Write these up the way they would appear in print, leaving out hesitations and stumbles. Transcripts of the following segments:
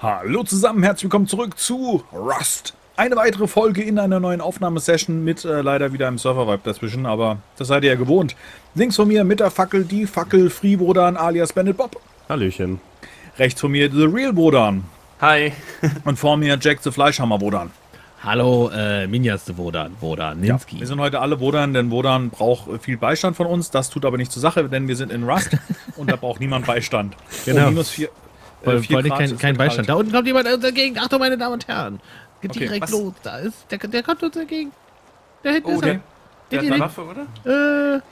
Hallo zusammen, herzlich willkommen zurück zu Rust. Eine weitere Folge in einer neuen Aufnahmesession mit leider wieder einem Server-Vibe dazwischen, aber das seid ihr ja gewohnt. Links von mir mit der Fackel die Fackel Free Wodan alias Bandit Bob. Hallöchen. Rechts von mir The Real Wodan. Hi. Und vor mir Jack the Fleischhammer Wodan. Hallo, Minjas Wodan-Ninski. Ja, wir sind heute alle Wodan, denn Wodan braucht viel Beistand von uns. Das tut aber nicht zur Sache, denn wir sind in Rust und da braucht niemand Beistand. Genau. Minus 4 kein Beistand. Da unten kommt jemand uns entgegen. Achtung, meine Damen und Herren. Geht Okay, direkt was? los. Da ist, der kommt uns entgegen. Der hinten ist Okay. er. Der hat eine Waffe, oder?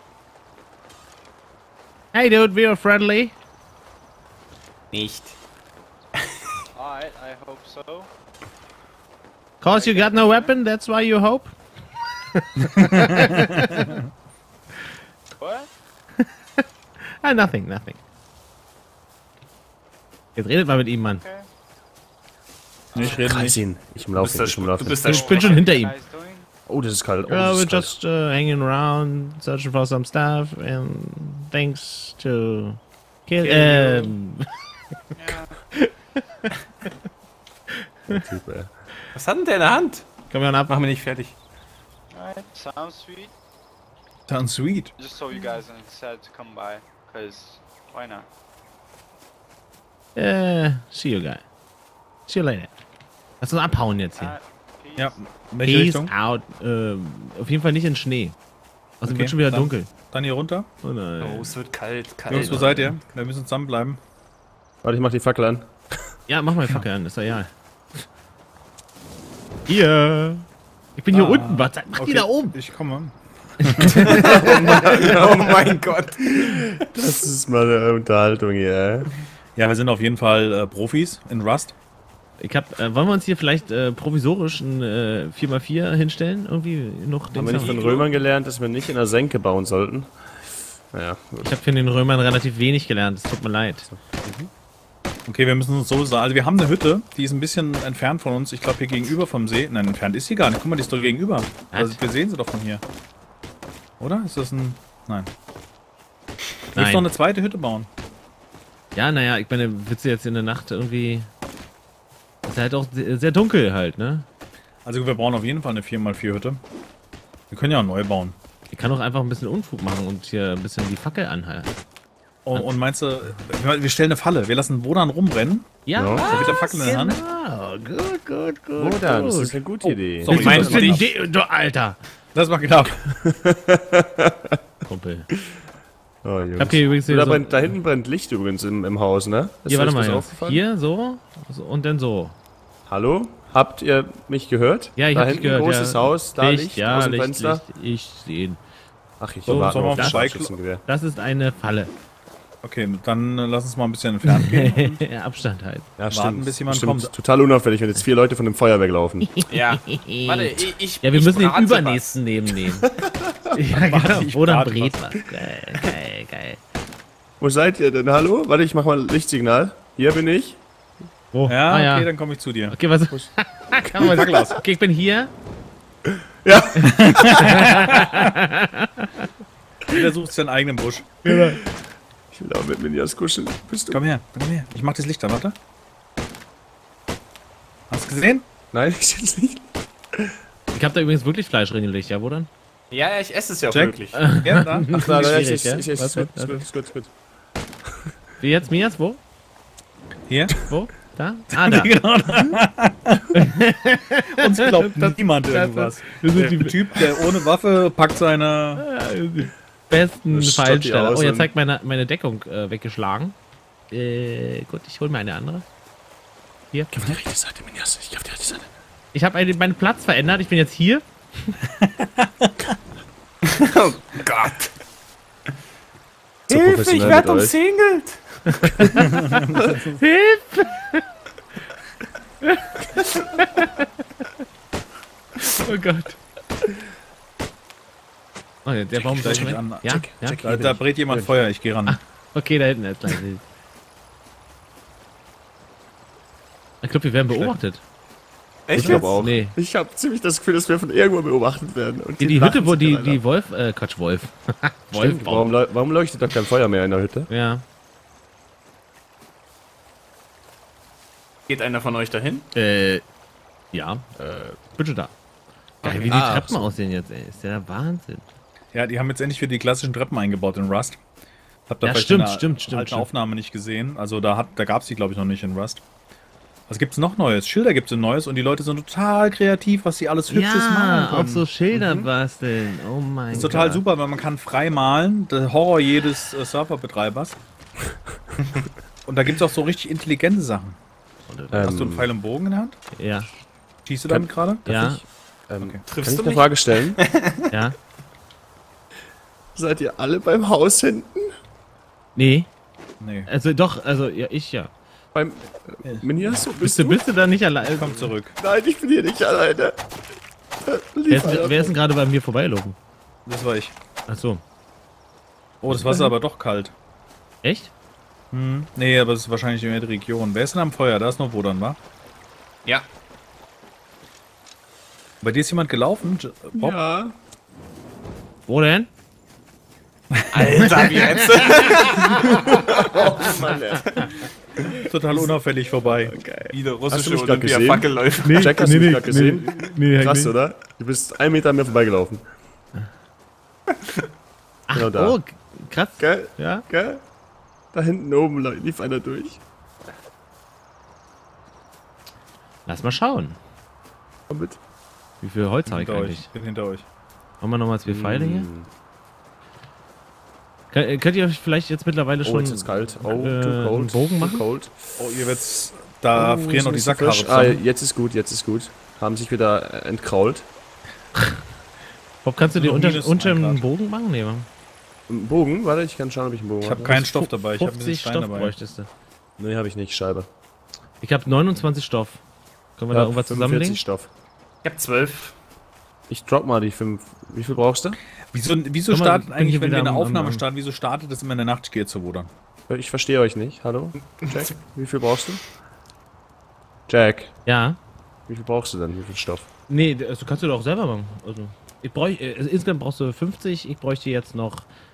Hey dude, we are friendly. Nicht. Alright, I hope so. Cause you got no weapon, that's why you hope. What? Ah, nothing. Jetzt redet mal mit ihm, Mann. Okay. Nee, ich rede Kreis nicht. ihn. Ich umlaufe ihn. Du bist der Ich bin schon hinter ihm. Guys doing? Oh, das ist kalt. Oh, Yeah, das we're ist kalt. just hanging around, searching for some stuff, and thanks to kill. Yeah. Typ, ey. Was hat denn der in der Hand? Komm mal ab. Mach mich nicht fertig. Alright, sounds sweet. Sounds sweet. Just so you guys decided to come by, cause why not? See you guys. See you later. Lass uns abhauen jetzt hier. Peace. Ja, in welche Peace Richtung? out. Auf jeden Fall nicht in Schnee. Also Okay, wird schon wieder dann- dunkel. Dann hier runter. Oh nein. Oh, es wird kalt. Jungs, wo seid ihr? Wir müssen zusammenbleiben. Warte, ich mach die Fackel an. Ja, mach mal die Fackel an, ist doch egal. Hier. Ich bin hier unten, was? Mach die da oben. Ich komme. Oh mein Gott. Das ist mal eine Unterhaltung hier. Ja, wir sind auf jeden Fall Profis in Rust. Ich hab, wollen wir uns hier vielleicht provisorisch ein 4x4 hinstellen? Irgendwie noch Haben den wir nicht von Römern gelernt, dass wir nicht in der Senke bauen sollten? Naja, gut. Ich habe von den Römern relativ wenig gelernt, es tut mir leid. Okay, wir müssen uns so sagen. Also wir haben eine Hütte, die ist ein bisschen entfernt von uns. Ich glaube hier gegenüber vom See. Nein, entfernt ist sie gar nicht. Guck mal, die ist doch gegenüber. Also wir sehen sie doch von hier. Oder? Ist das ein... Nein. Du willst Nein. noch eine zweite Hütte bauen. Ja, naja, ich meine, willst du jetzt in der Nacht irgendwie... Ist halt auch sehr dunkel halt, ne? Also wir brauchen auf jeden Fall eine 4x4 Hütte. Wir können ja auch neu bauen. Ich kann auch einfach ein bisschen Unfug machen und hier ein bisschen die Fackel anhalten. Und meinst du, wir stellen eine Falle. Wir lassen Wodan rumrennen. Ja, Ja. Mit der Fackel in der Hand. genau. Gut. Wo dann? Das ist eine gute Idee. sorry. Ich meine, Das war knapp. du Alter. Das war knapp. Kumpel. Oh, Jungs. Ich hab hier übrigens hier da, so, da hinten brennt Licht übrigens im Haus, ne? Ist hier, warte euch das mal. aufgefallen? Hier, so und dann so. Hallo? Habt ihr mich gehört? Ja, ich da hab dich hinten gehört. großes Ja. Haus, da Licht, ja, aus dem Licht, Fenster. Licht. Ich sehe ihn. Ach, ich So, warte sollen wir auf auf das den Bike- Scharfschützengewehr. Das ist eine Falle. Okay, dann lass uns mal ein bisschen entfernt gehen. Abstand halt. Ja, Warten, bis jemand Stimmt. kommt. Total unauffällig, wenn jetzt 4 Leute von dem Feuer weglaufen. Ja. Warte, ich Ja, wir müssen den brate übernächsten nehmen. Ja, genau. ich Oder brate brät was. Geil. Wo seid ihr denn? Hallo? Warte, ich mach mal ein Lichtsignal. Hier bin ich. Oh, Ja, okay, dann komme ich zu dir. Okay, was? Kann man okay, ich bin hier. Ja. Jeder sucht seinen eigenen Busch. Ich will auch mit Minjas kuscheln. Bist du? Komm her. Ich mach das Licht an, warte. Hast du gesehen? Nein, ich jetzt nicht. Ich habe da übrigens wirklich Fleisch reingelegt, ja, wo dann? Ja, ich esse es ja auch Jack? wirklich. Ja, da. Ach, nein, schwierig, ja? ist Was gut, wird- ist gut. Wie jetzt, Mias? Wo? Hier. Wo? Da? Ah, da. Genau da. Uns glaubt niemand irgendwas. Wir sind Der die Typ, der ohne Waffe packt seine... besten Das stoppt die Pfeilsteller. aus Oh, jetzt und- zeigt meine Deckung weggeschlagen. Gut, ich hole mir eine andere. Hier. Ich auf die rechte Seite, Minjas. Ich auf die rechte Seite. Ich habe meinen Platz verändert. Ich bin jetzt hier. Oh Gott. So Hilfe, ich professionell werde mit euch. umsingelt. Hilfe! Oh Gott. Oh, ja, der Baum Gleich ist mit weg. an. Ja, Check, ja. check. Da brät jemand Feuer, ich gehe ran. Okay, da hinten ist gleich. Ich glaube, wir werden beobachtet. Echt Ich glaube jetzt? auch. Nee. Ich habe ziemlich das Gefühl, dass wir von irgendwo beobachtet werden. Und Die Hütte, wo lachen sich die alle. Wolf, Quatsch, Wolf. Stimmt, warum leuchtet da kein Feuer mehr in der Hütte? Ja. Geht einer von euch dahin? Ja, bitte da. Geil, wie die Treppen aussehen jetzt, ey. Ist ja der Wahnsinn. Ja, die haben jetzt endlich wieder die klassischen Treppen eingebaut in Rust. Habt ihr Ja, vielleicht stimmt, in der stimmt. alten Aufnahme nicht gesehen. Also da gab es die, glaube ich, noch nicht in Rust. Was gibt's noch Neues? Schilder gibt's in Neues und die Leute sind total kreativ, was sie alles Hübsches malen Ja, können. auch so Schilder basteln. Oh mein Gott. Das ist total super, weil man kann frei malen. Der Horror jedes Serverbetreibers. Und da gibt's auch so richtig intelligente Sachen. Hast du einen Pfeil und Bogen in der Hand? Ja, Schießt du damit gerade? ja, Kann Triffst ich du eine mich? Frage stellen? ja. Seid ihr alle beim Haus hinten? Nee, Nee. also doch, also ja, ich ja. Beim Minias? Bist du da nicht allein? Komm zurück. Nein, ich bin hier nicht alleine. Wer ist denn gerade bei mir vorbeigelaufen? Das war ich. Ach so. Oh, das Wasser ist aber doch kalt. Echt? Nee, aber es ist wahrscheinlich in der Region. Wer ist denn am Feuer? Da ist noch Wodan, wa? Ja. Bei dir ist jemand gelaufen? Bob? Ja. Wo denn? Alter, wie jetzt? Mann, ey. Total unauffällig vorbei. Wieder Hast russische du mich grad gesehen? Olympia-Fackelläufer. Jack, hast du mich gerade gesehen? Nee, Krass, oder? Du bist 1 Meter an mir vorbeigelaufen. Ach, Genau da. oh, krass. Gell? Ja. Gell? Da hinten oben lief einer durch. Lass mal schauen. Komm mit. Wie viel Holz habe ich Hinter euch. eigentlich? Bin hinter euch. Machen wir nochmal 2 Pfeile hier? Könnt ihr euch vielleicht jetzt mittlerweile Oh, schon jetzt ist kalt. Oh, einen too cold. Bogen machen? Too cold. Oh, ihr wird's. Da frieren noch die so Sackhaare frisch. zusammen. Jetzt ist gut, jetzt ist gut. Haben sich wieder entkrault. Bob, kannst du dir Noch unter minus einen 1 Grad. Bogen machen? Nee, Mann. Ein Bogen? Warte, ich kann schauen, ob ich einen Bogen Ich habe keinen Stoff dabei. Ich habe ein bisschen 50 Stein Stoff dabei. bräuchtest du. Nee, habe ich nicht. Scheibe. Ich habe 29 Stoff. Können wir da irgendwas 45 zusammenlegen? Stoff. Ich hab 12. Ich drop mal die 5. Wie viel brauchst du? Wieso Guck mal, startet bin eigentlich, hier wenn wir wieder eine am- Aufnahme am- starten, wieso startet das immer in der Nacht? Ich gehe zu Wodan. Ich verstehe euch nicht. Hallo? Jack? Wie viel brauchst du? Jack, Ja. wie viel brauchst du denn? Wie viel Stoff? Nee, das kannst du doch auch selber machen. Also, also insgesamt brauchst du 50, ich bräuchte jetzt noch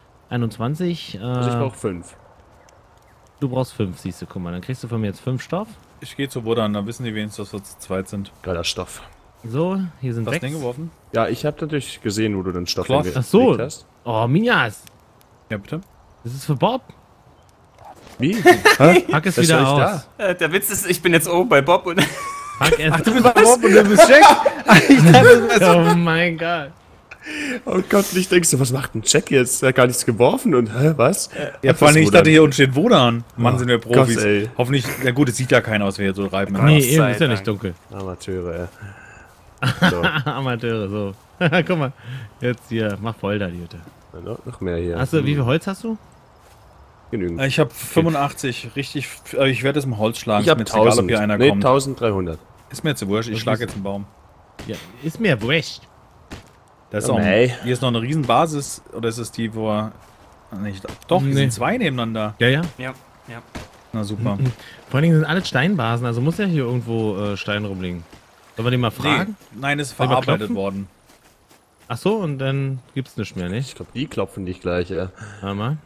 21. Also ich brauche 5. Du brauchst 5, siehst du, guck mal. Dann kriegst du von mir jetzt 5 Stoff. Ich gehe zu Wodan, dann wissen die wenigstens, dass wir zu zweit sind. Geiler Stoff. So, hier sind Hast du 6. den geworfen? Ja, ich habe natürlich gesehen, wo du den Stoff Cloth. hingelegt Ach so. hast. Oh, Minjas. Ja, bitte. Das ist für Bob. Wie? Pack es Das wieder war aus. ich Der Witz ist, ich bin jetzt oben bei Bob und Pack es Du bist Jack! Oh mein Gott. Oh Gott, ich denkst du, was macht ein Jack jetzt? Er hat gar nichts geworfen und, was? Ja, vor allem, ich dachte, hier unten steht Wodan. Mann, Oh sind wir Profis. Gott, ey. Hoffentlich, na gut, es sieht ja keiner aus, wie wir so reiben. Nee, sei eben, ist ja Dank. nicht dunkel. Amateure, ey. So, Amateure, so. Guck mal. Jetzt hier, mach voll da die Hütte. noch mehr hier. Hast du, wie viel Holz hast du? Genügend. Ich habe 85, richtig. Ich werde es im Holz schlagen. Ich habe ist mir jetzt egal, 1000. ob hier einer Nee, kommt. 1300. Ist mir jetzt wurscht, ich Was schlage ist- jetzt einen Baum. Ja, ist mir wurscht. Da ist Oh, auch nee. hier ist noch eine Riesenbasis. Oder ist es die, wo er. Nicht, doch, hier Nee. sind 2 nebeneinander. Ja, ja. ja, ja. Na super. Vor allen Dingen sind alles Steinbasen, also muss ja hier irgendwo Stein rumliegen. Sollen wir den mal fragen? Nee, nein, ist Soll ich mal verarbeitet klopfen? worden. Ach so, und dann gibt's nichts mehr, nicht? Ich glaube, die klopfen dich gleich, ja. Warte mal.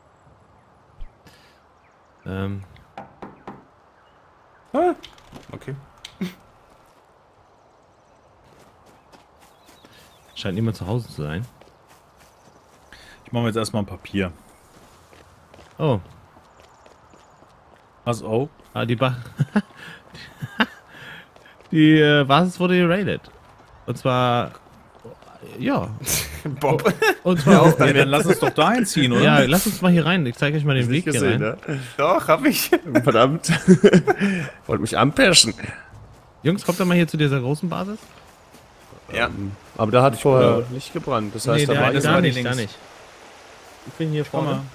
Okay. Scheint niemand zu Hause zu sein. Ich mache mir jetzt erstmal ein Papier. Oh, Was? Oh? die die Basis wurde geradet. Und zwar, ja. Bob. Und zwar auch. Ja, dann lass uns doch da einziehen, oder? Ja, lass uns mal hier rein. Ich zeige euch mal den Weg Nicht hier rein. gesehen, ne? Doch, hab ich. Verdammt. Wollt mich anpirschen. Jungs, kommt da mal hier zu dieser großen Basis? Ja. Aber da hat vorher nicht gebrannt. Das heißt, da war das da war die nicht, da links. nicht. Ich bin hier Schau mal. vorne.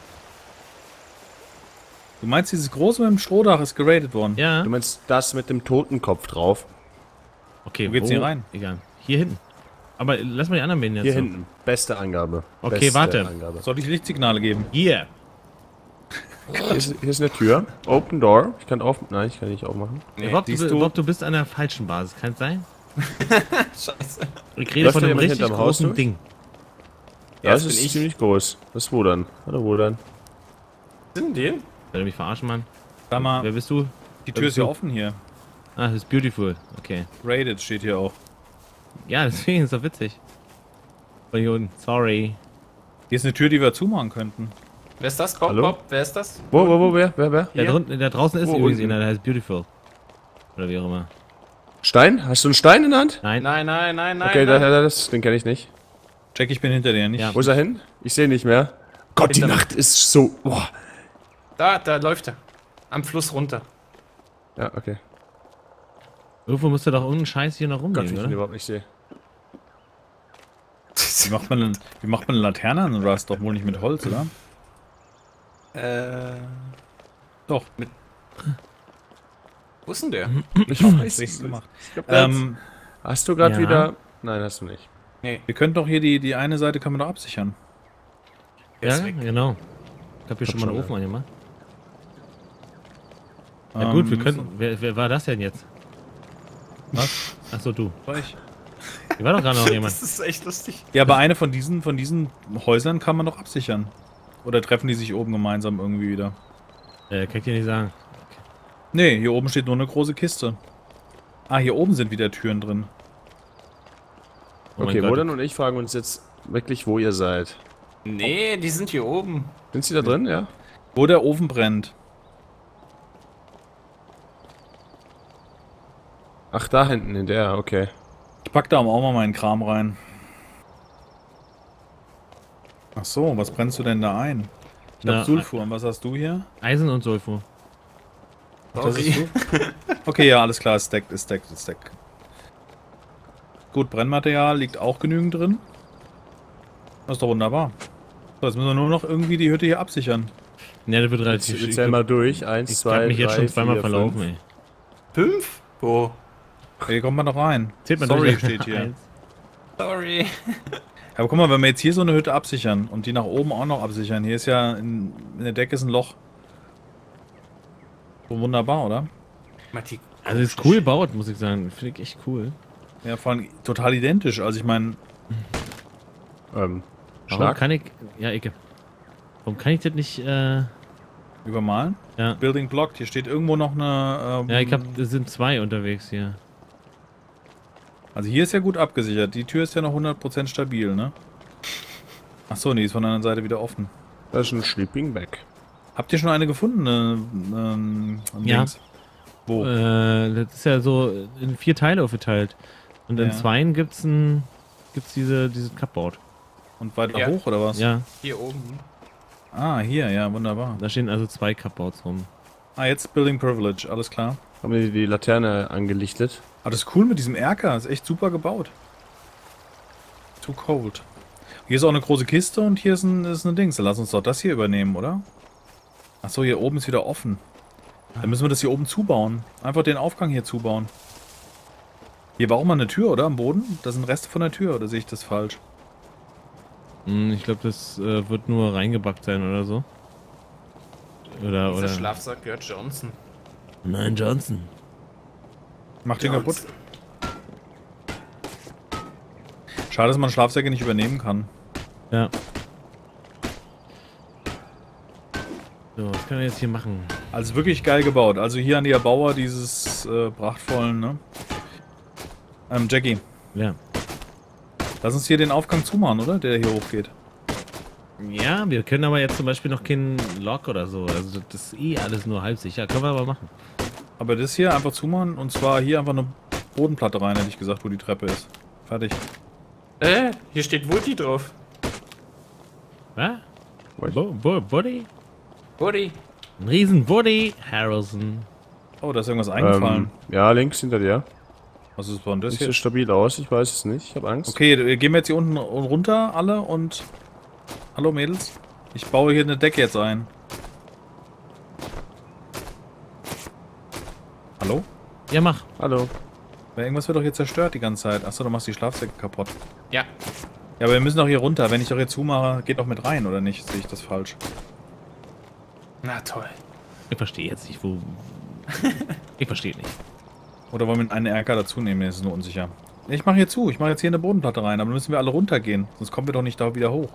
Du meinst, dieses große mit dem Strohdach ist geradet worden? Ja. Du meinst das mit dem Totenkopf drauf? Okay, Wo geht's hier rein? Egal. Hier hinten. Aber lass mal die anderen beiden jetzt. Hier so. hinten. Beste Angabe. Okay, Beste warte. Angabe. Soll ich Lichtsignale geben? Hier. Hier ist eine Tür. Open Door. Ich kann auf... Nein, ich kann nicht aufmachen. Nee, Bob, siehst du? Bob, du bist an der falschen Basis. Kann es sein? Scheiße. Ich rede Läuft von da einem jemand richtig hinterm Haus großen durch? Ding. Ja, das das ist bin ich. ziemlich groß. Das ist wo dann? Hallo, wo dann? Sind die? Will du mich verarschen, Mann? Sag mal, Wer bist du? die Tür ist ja offen hier. Ah, das ist beautiful. Okay. Rated steht hier auch. Ja, deswegen ist doch witzig. Von hier unten. Sorry. Hier ist eine Tür, die wir zumachen könnten. Wer ist das? Bob, Hallo? Bob, wer ist das? Wo, wer? Da, Hier? drunten, da draußen ist Wo übrigens unten? einer, der heißt beautiful. Oder wie auch immer. Stein? Hast du einen Stein in der Hand? Nein. Nein. Okay, den kenne ich nicht. Jack, ich bin hinter dir, nicht? Ja. Wo ist er hin? Ich sehe nicht mehr. Gott, die Hinter- Nacht ist so... Boah. Da läuft er. Am Fluss runter. Ja, okay. Irgendwo müsste doch irgendein Scheiß hier noch Gott, wie rumliegen, ich ihn oder? überhaupt nicht sehe. Wie macht man eine Laterne an Rust? Doch wohl nicht mit Holz, oder? Doch, Wo ist denn der? Ich weiß richtig gemacht. Ähm, hast du gerade Ja. wieder... Nein, hast du nicht. Wir können doch hier die eine Seite können wir doch absichern. Der Ja, ist weg. genau. Ich hab hier schon mal einen schon, Ofen angemacht. Ja gut, wir können... Wer war das denn jetzt? Was? Achso, du. War ich? Hier war doch gerade noch jemand. Das ist echt lustig. Ja, aber eine von diesen Häusern kann man doch absichern. Oder treffen die sich oben gemeinsam irgendwie wieder? Kann ich dir nicht sagen. Nee, hier oben steht nur eine große Kiste. Ah, hier oben sind wieder Türen drin. Oh mein Okay, Gott. Wodan und ich fragen uns jetzt wirklich, wo ihr seid. Nee, die sind hier oben. Sind sie da drin, ja? Wo der Ofen brennt. Ach, da hinten in der, okay. Ich pack da auch mal meinen Kram rein. Ach so, was brennst du denn da ein? Ich hab Na, Sulfur. Und was hast du hier? Eisen und Sulfur. Was hast du? Okay, ja, alles klar. Ist stackt. Gut, Brennmaterial liegt auch genügend drin. Das ist doch wunderbar. So, jetzt müssen wir nur noch irgendwie die Hütte hier absichern. Ja, das wird relativ Wir schwierig. zählen mal durch. 1, Ich 2, hab mich 3, jetzt schon 4, zweimal 5. verlaufen, ey. 5? Wo? Hier kommt man doch rein. Zählt man Sorry durch. steht hier. Eins. Sorry. Aber guck mal, wenn wir jetzt hier so eine Hütte absichern und die nach oben auch noch absichern. Hier ist ja in der Decke ist ein Loch. So wunderbar, oder? Matti. Also ist cool gebaut, muss ich sagen. Finde ich echt cool. Ja, vor allem total identisch. Also ich meine, Warum Schlag. kann ich... Ja, Ecke. Warum kann ich das nicht... übermalen. Ja. Building blocked. Hier steht irgendwo noch eine... Ja, ich hab... Es sind zwei unterwegs hier. Also hier ist ja gut abgesichert. Die Tür ist ja noch 100% stabil, ne? Achso, nee, ist von der anderen Seite wieder offen. Das ist ein Sleeping Bag. Habt ihr schon eine gefunden? Ja. Links? Wo? Das ist ja so in 4 Teile aufgeteilt. Und in Ja. 2 gibt's dieses Cupboard. Und weiter Ja. hoch, oder was? Ja, Hier oben. Ah, hier, ja, wunderbar. da stehen also 2 Cupboards rum. Ah, jetzt Building Privilege, alles klar. Haben wir die Laterne angelichtet? Ah, das ist cool mit diesem Erker. Ist echt super gebaut. Too cold. Hier ist auch eine große Kiste und hier ist eine Dings. Dann lass uns doch das hier übernehmen, oder? Achso, hier oben ist wieder offen. Dann müssen wir das hier oben zubauen. Einfach den Aufgang hier zubauen. Hier war auch mal eine Tür, oder? Am Boden? Das sind Reste von der Tür, oder sehe ich das falsch? Ich glaube, das wird nur reingebackt sein oder so. Oder... Dieser Schlafsack gehört Johnson. Nein, Johnson. Mach den kaputt. Schade, dass man Schlafsäcke nicht übernehmen kann. Ja. So, was können wir jetzt hier machen? Also wirklich geil gebaut. Also hier an die Erbauer dieses prachtvollen, ne? Jackie, Ja. lass uns hier den Aufgang zumachen, oder? Der hier hochgeht. Ja, wir können aber jetzt zum Beispiel noch keinen Lock oder so. Also das ist eh alles nur halb sicher. Können wir aber machen. Aber das hier einfach zumachen und zwar hier einfach eine Bodenplatte rein, hätte ich gesagt, wo die Treppe ist. Fertig. Hier steht Woody drauf. Was? Buddy? Woody. Ein riesen Buddy Harrison. Oh, da ist irgendwas eingefallen. Ja, links hinter dir. Was ist denn das Sieht hier? so stabil aus, ich weiß es nicht. Ich habe Angst. Okay, gehen wir jetzt hier unten runter, alle, und... Hallo, Mädels. Ich baue hier eine Decke jetzt ein. Hallo? Ja, mach. Hallo. Weil irgendwas wird doch hier zerstört die ganze Zeit. Achso, du machst die Schlafsäcke kaputt. Ja. Ja, aber wir müssen doch hier runter. Wenn ich doch hier zumache, geht doch mit rein, oder nicht? Sehe ich das falsch? Na toll. Ich verstehe jetzt nicht, wo... Ich verstehe nicht. Oder wollen wir einen Erker dazu nehmen? Das ist nur unsicher. Ich mache hier zu. Ich mache jetzt hier eine Bodenplatte rein. Aber dann müssen wir alle runtergehen. Sonst kommen wir doch nicht da wieder hoch.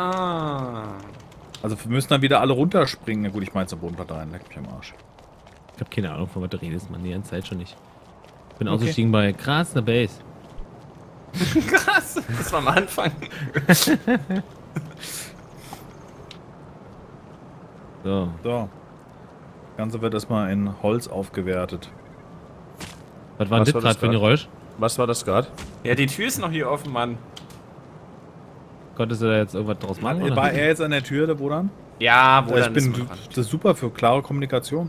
Ah. Also wir müssen dann wieder alle runterspringen. Na gut, ich mache jetzt eine Bodenplatte rein. Leck mich am Arsch. Ich hab keine Ahnung, von was du redest, Mann. Die ganze Zeit schon nicht. Ich bin ausgestiegen bei krass, eine Base. Krass, das war am Anfang. So. So. Das Ganze wird erstmal in Holz aufgewertet. Was war Was das war gerade das für ein grad? Geräusch? Was war das gerade? Ja, die Tür ist noch hier offen, Mann. Konntest du da jetzt irgendwas draus machen? Oder? War er jetzt an der Tür, der Wodan? Ja, wo Ich dann bin, ist man dran. das ist super für klare Kommunikation.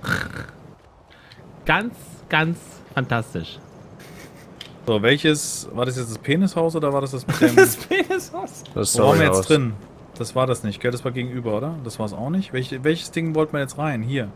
Ganz, ganz fantastisch. So, welches, war das jetzt das Penishaus oder war das das mit dem... Das Penishaus. Das Wo waren wir Storyhaus. jetzt drin? Das war das nicht, gell? Das war gegenüber, oder? Das war es auch nicht. Welches Ding wollten wir jetzt rein? Hier.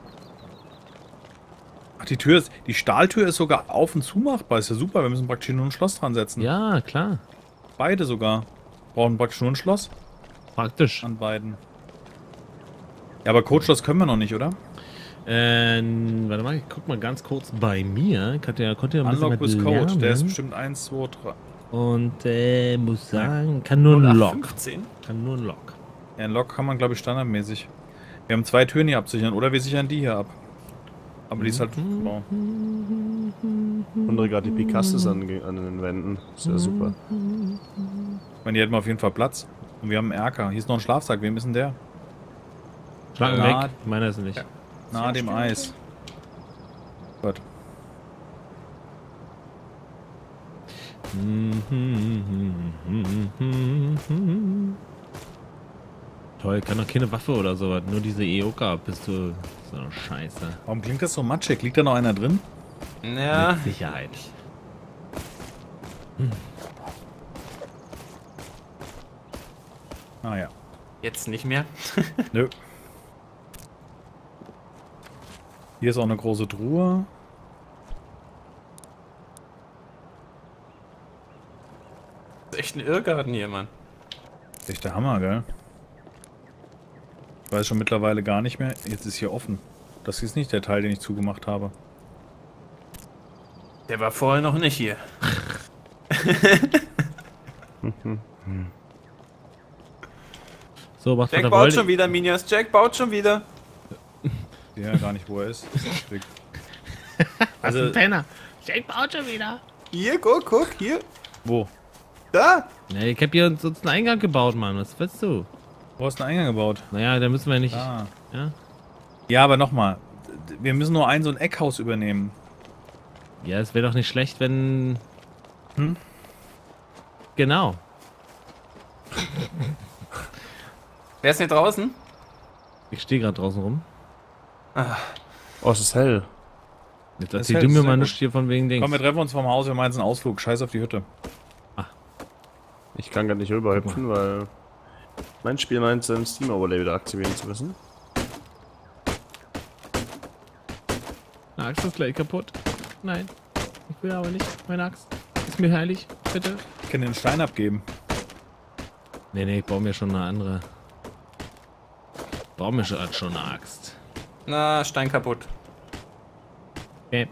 Ach, die Tür ist... Die Stahltür ist sogar auf und zu machbar. Ist ja super. Wir müssen praktisch nur ein Schloss dran setzen. Ja, klar. Beide sogar. Brauchen praktisch nur ein Schloss Praktisch. an beiden. Ja, aber Codeschloss können wir noch nicht, oder? Warte mal, ich guck mal ganz kurz bei mir. Konnte ja ein bisschen Unlock was with Code. lernen. Der ist bestimmt 1, 2, 3. Und muss sagen, kann nur ein Lock. 15. Kann nur ein Lock. Ja, ein Lock kann man, glaube ich, standardmäßig. Wir haben 2 Türen hier absichern. Oder wir sichern die hier ab. Aber die ist halt... Oh. Und gerade die Picasses an den Wänden. Ist ja super. Ich meine, hier hätten wir auf jeden Fall Platz. Und wir haben einen Erker. Hier ist noch ein Schlafsack. Wem ist denn der? Schlag Ja. weg. Meiner ist nicht. Nahe dem Eis. Gut. Toll, kann doch keine Waffe oder sowas. Nur diese EOK-Pistole. So eine Scheiße. Warum klingt das so matschig? Liegt da noch einer drin? Ja. Mit Sicherheit. Ah ja. Jetzt nicht mehr. Nö. Hier ist auch eine große Truhe. Das ist echt ein Irrgarten hier, Mann. Echt der Hammer, gell? Ich weiß schon mittlerweile gar nicht mehr. Jetzt ist hier offen. Das ist nicht der Teil, den ich zugemacht habe. Der war vorher noch nicht hier. So, macht Jack was er baut wollte. schon wieder, Minias. Jack baut schon wieder. Ich sehe ja gar nicht, wo er ist. Also, Penner. Jake baut schon wieder. Hier, guck, hier. wo? Da. Ja, ich hab hier uns einen Eingang gebaut, Mann. Was willst du? Wo hast du einen Eingang gebaut? Naja, da müssen wir nicht. Ah. Ja? Ja, aber nochmal. Wir müssen nur so ein Eckhaus übernehmen. Ja, es wäre doch nicht schlecht, wenn. Genau. Wer ist hier draußen? Ich stehe gerade draußen rum. Oh, es ist hell. Jetzt Das erzähl hält du mir sehr mal gut. nichts hier von wegen Dings. Komm, wir treffen uns vom Haus, wir meinen es ist ein Ausflug. Scheiß auf die Hütte. Ich kann gar nicht rüberhüpfen, weil mein Spiel meint, sein Steam-Overlay wieder aktivieren zu müssen. Meine Axt ist gleich kaputt. Nein. Ich will aber nicht. Meine Axt ist mir heilig. Bitte. Ich kann den Stein abgeben. Nee, ich baue mir schon eine andere. Ich baue mir schon eine Axt. Na, Stein kaputt. Okay.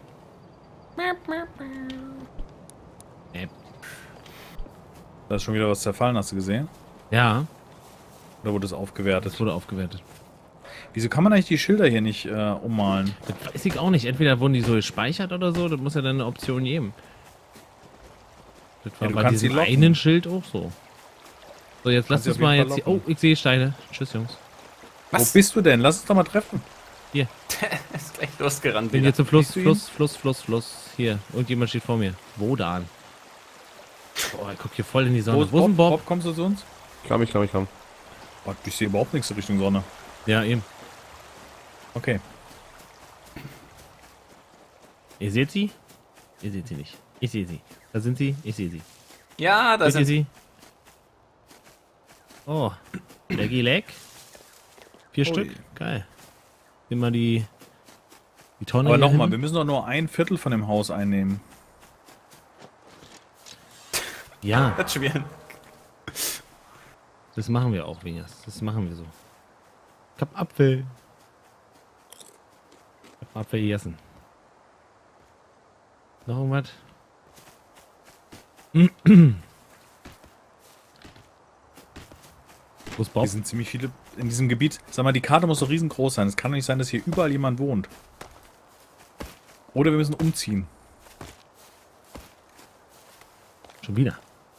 Da ist schon wieder was zerfallen, hast du gesehen? Ja, Oder wurde es aufgewertet? das wurde aufgewertet. Wieso kann man eigentlich die Schilder hier nicht ummalen? Das weiß ich auch nicht. Entweder wurden die so gespeichert oder so. Das muss ja dann eine Option geben. Das war du bei kannst sie diesem locken. einen Schild auch so. So, jetzt Kannst lasst sie uns auf mal jeden jetzt Fall hier. Oh, locken. ich sehe Steine. Tschüss, Jungs. Was? Wo bist du denn? Lass uns doch mal treffen. Hier. Ist gleich losgerannt Bin wieder. hier zum Fluss, Siehst du ihn? Fluss. Hier. Irgendjemand steht vor mir. Wodan. Boah, ich guck hier voll in die Sonne. Wo ist denn Bob? Bob, kommst du zu uns? Ich komm. Oh, ich sehe überhaupt nichts in Richtung Sonne. Ja, eben. Okay. Ihr seht sie? Ihr seht sie nicht. Ich sehe sie. Da sind sie. Ich sehe sie. Ja, da Ich sehe sind sie. Oh. Leggy Leg. 4 Stück. Geil. Nimm mal die Tonne. Aber hier nochmal, hin. wir müssen doch nur 1/4 von dem Haus einnehmen. Ja, das schwierig. das machen wir auch, Vinas. Das machen wir so. Ich hab Apfel. Ich hab Apfel gegessen. Noch irgendwas? Wo ist Bob? Hier sind ziemlich viele in diesem Gebiet. Sag mal, die Karte muss doch riesengroß sein. Es kann doch nicht sein, dass hier überall jemand wohnt. Oder wir müssen umziehen. Schon wieder.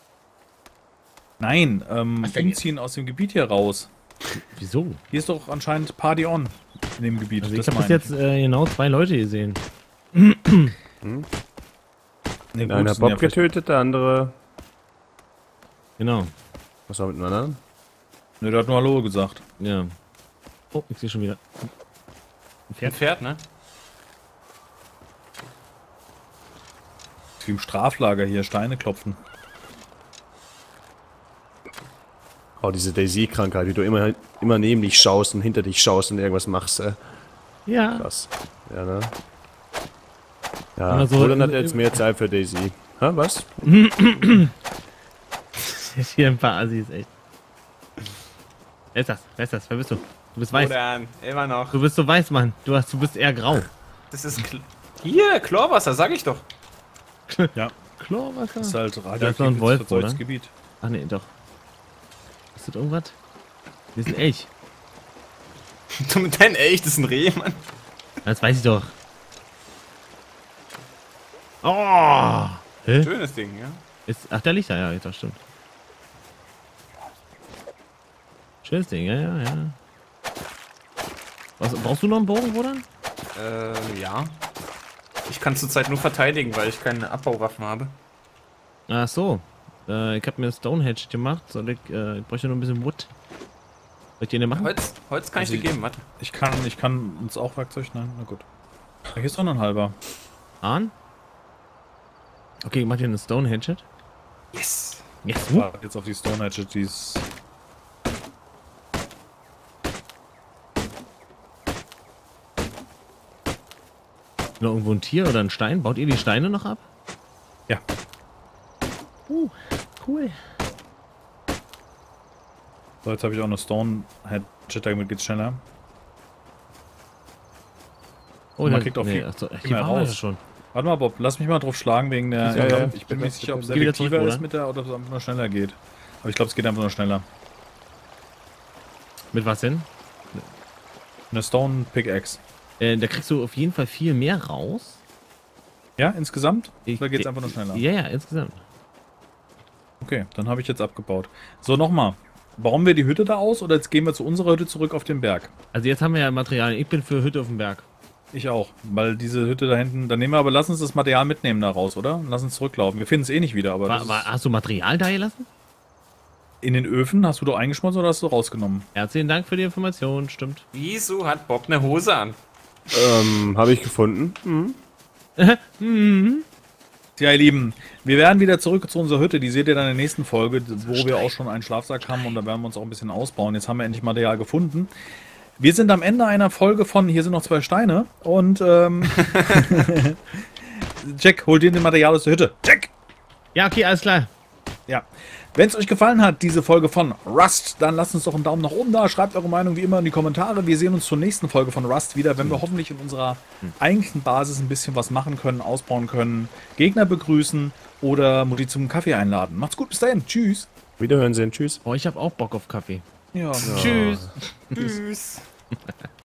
Nein, denn jetzt? umziehen aus dem Gebiet hier raus. Wieso? Hier ist doch anscheinend Party on in dem Gebiet. Also ich das habe bis meine jetzt genau 2 Leute gesehen. Nee, gut, Einer das sind Bob ja vielleicht- getötet, der andere... Genau. Was war mit dem anderen? Ne, der hat nur Hallo gesagt. Ja. Oh, ich sehe schon wieder. Ein Pferd, ne? Wie im Straflager hier, Steine klopfen. Oh, diese Daisy-Krankheit, wie du immer neben dich schaust und hinter dich schaust und irgendwas machst. Ja. Krass. Ja, ne? Ja, Aber so- Roland hat jetzt mehr Zeit für Daisy. Hä, was? Hier ein paar Assis, echt. Wer ist das? Wer ist das? Wer bist du? Du bist weiß. Modern, immer noch. Du bist so weiß, Mann. Du bist eher grau. Das ist hier, Chlorwasser, sag ich doch. Ja, Chlorwasser. das ist halt Da ist noch ein radioaktives Wolf, verseuchtes oder? Gebiet. Ach nee, doch. Ist das irgendwas? Das ist ein Elch. Du mit deinem Elch, das ist ein Reh, Mann. Das weiß ich doch. Oh! Hä? Schönes Ding, ja. Ach, der liegt da, ja, das stimmt. Schönes Ding, ja. Was, brauchst du noch einen Bogen, Bruder? Ja. Ich kann zurzeit nur verteidigen, weil ich keine Abbauwaffen habe. Ach so. Ich habe mir Stonehenge gemacht. Ich bräuchte nur ein bisschen Wood. Wollt ihr den machen? Holz kann Also ich dir geben, warte. Ich kann uns auch Werkzeug, nein, na gut. Hier ist doch noch ein halber. Ahn? Okay, ich mach dir eine Stonehenge. Yes! Yes. Jetzt auf die Stone Edge, die ist... Noch irgendwo ein Tier oder ein Stein? Baut ihr die Steine noch ab? Ja. Cool. So, jetzt habe ich auch eine Stone Hatchet, damit geht's schneller. Oh, Man kriegt auch viel- Achso, viel hier mehr waren wir raus. ja schon. Warte mal, Bob, lass mich mal drauf schlagen wegen der... Ja, ja. Ich bin mir nicht sicher, ob es Geh wieder zurück, effektiver oder? ist mit der oder ob es einfach nur schneller geht. Aber ich glaube, es geht einfach nur schneller. Mit was denn? Eine Stone Pickaxe. Da kriegst du auf jeden Fall viel mehr raus. Ja, insgesamt? Oder geht's einfach nur schneller? Ja, insgesamt. Okay, dann habe ich jetzt abgebaut. So, nochmal. Bauen wir die Hütte da aus oder jetzt gehen wir zu unserer Hütte zurück auf den Berg? Also jetzt haben wir ja Materialien. Ich bin für Hütte auf dem Berg. Ich auch, weil diese Hütte da hinten, dann nehmen wir aber, lass uns das Material mitnehmen da raus, oder? Und lass uns zurücklaufen. Wir finden es eh nicht wieder, aber das ist- Hast du Material da gelassen? in den Öfen hast du doch eingeschmolzen oder hast du rausgenommen? Herzlichen Dank für die Information, stimmt. Wieso hat Bob eine Hose an? Habe ich gefunden. Ja, ihr Lieben, wir werden wieder zurück zu unserer Hütte. Die seht ihr dann in der nächsten Folge, wo wir auch schon einen Schlafsack haben und da werden wir uns auch ein bisschen ausbauen. Jetzt haben wir endlich Material gefunden. Wir sind am Ende einer Folge von, hier sind noch 2 Steine und Jack, hol dir den Material aus der Hütte. Jack! Ja, okay, alles klar. Ja. Wenn es euch gefallen hat, diese Folge von Rust, dann lasst uns doch einen Daumen nach oben da. Schreibt eure Meinung wie immer in die Kommentare. Wir sehen uns zur nächsten Folge von Rust wieder, wenn wir hoffentlich in unserer eigentlichen Basis ein bisschen was machen können, ausbauen können, Gegner begrüßen oder Mutti zum Kaffee einladen. Macht's gut, bis dahin. Tschüss. Wiederhören sehen. Tschüss. Oh, ich habe auch Bock auf Kaffee. Ja. Tschüss. Tschüss.